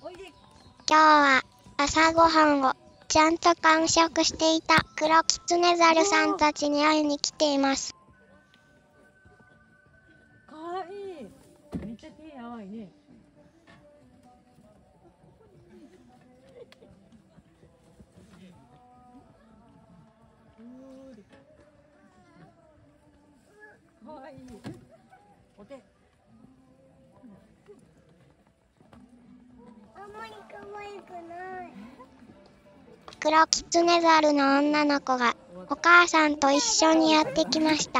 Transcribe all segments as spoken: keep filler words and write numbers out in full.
今日は朝ごはんをちゃんと完食していた黒キツネザルさんたちに会いに来ています。 かわいい。めっちゃ手やわいね。かわいい。お手。 あんまり可愛くない。黒キツネザルの女の子がお母さんと一緒にやってきました。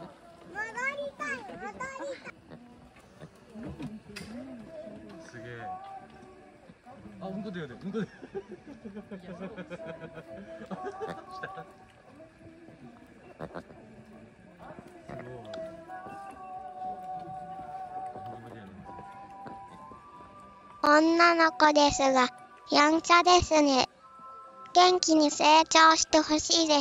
すげえ。あ、うんこ出るで、うんこ出る。 女の子ですが、やんちゃですね。元気に成長してほしいです。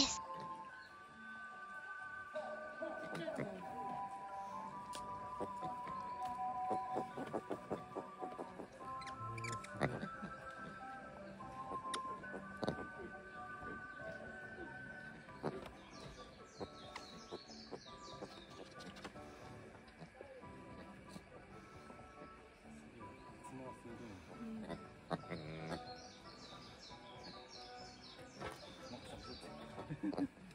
うん